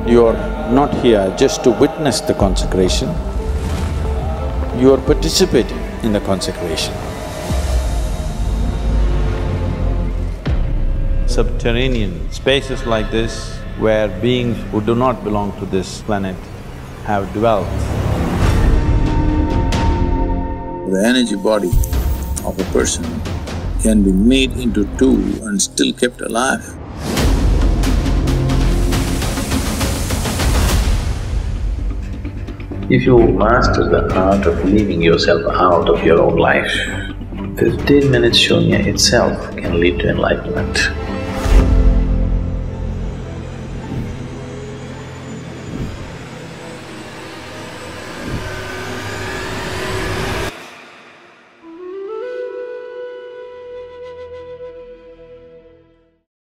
You are not here just to witness the consecration, you are participating in the consecration. Subterranean spaces like this, where beings who do not belong to this planet have dwelt. The energy body of a person can be made into two and still kept alive. If you master the art of leaving yourself out of your own life, 15 minutes shunya itself can lead to enlightenment.